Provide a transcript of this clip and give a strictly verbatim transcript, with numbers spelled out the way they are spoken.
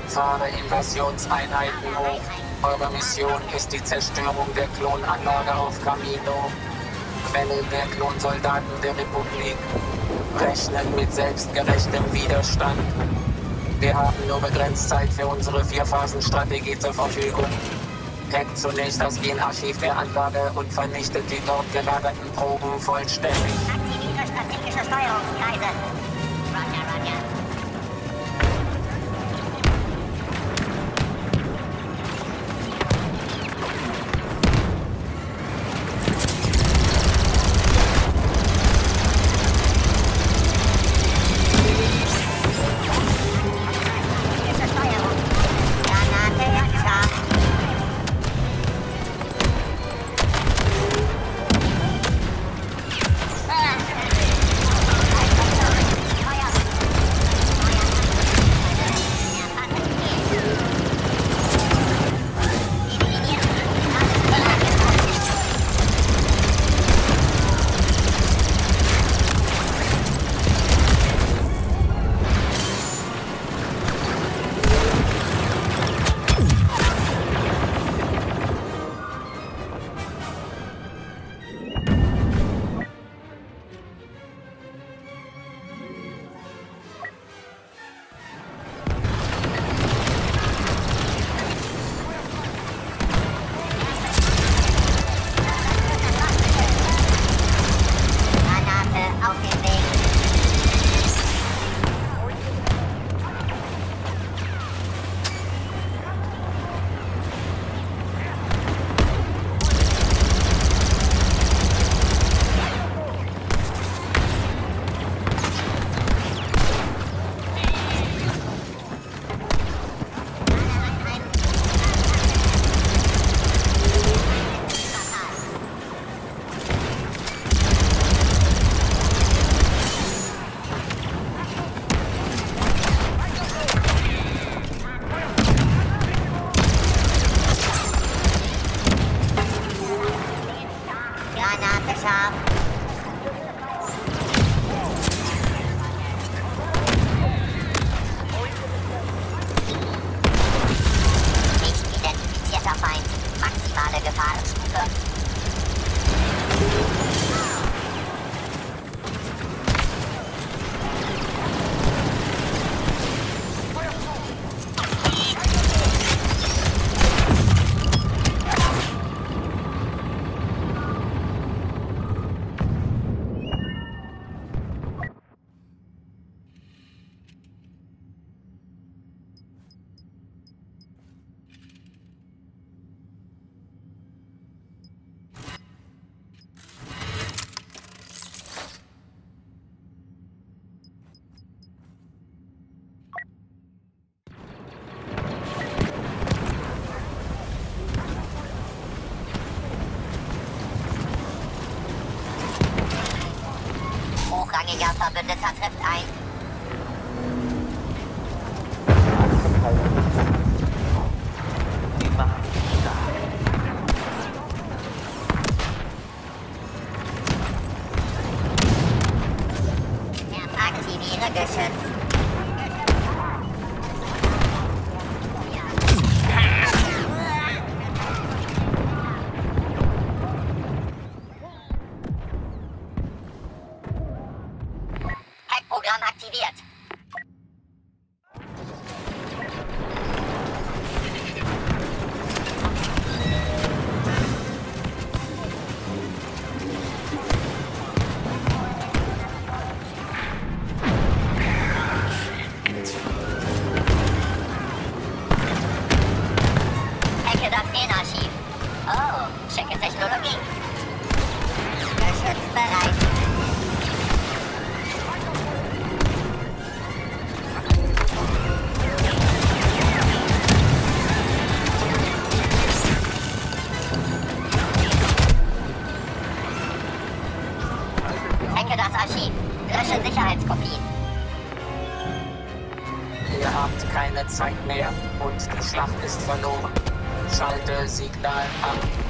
Fahre Invasionseinheiten hoch. Eure Mission ist die Zerstörung der Klonanlage auf Camino. Quelle der Klonsoldaten der Republik. Rechnen mit selbstgerechtem Widerstand. Wir haben nur begrenzt Zeit für unsere Vier-Phasen-Strategie zur Verfügung. Hackt zunächst das Genarchiv der Anlage und vernichtet die dort gelagerten Proben vollständig. Aktiviere strategische Steuerungskreise. Roger, Roger. Hochrangiger Verbündeter trifft ein. Aktiviere Geschütz. Hackprogramm aktiviert. Hacke das Genarchiv. Oh, schicke Technologie. Geschütz bereit. Hacke das Archiv. Lösche Sicherheitskopien. Ihr habt keine Zeit mehr und die Schlacht ist verloren. Schalte Signal ab.